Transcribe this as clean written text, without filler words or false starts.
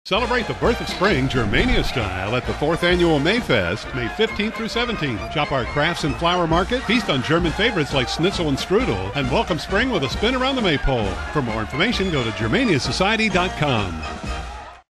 Celebrate the birth of spring Germania style at the 4th Annual Maifest, May 15th through 17th. Shop our crafts and flower market, feast on German favorites like schnitzel and strudel, and welcome spring with a spin around the maypole. For more information, go to germaniasociety.com.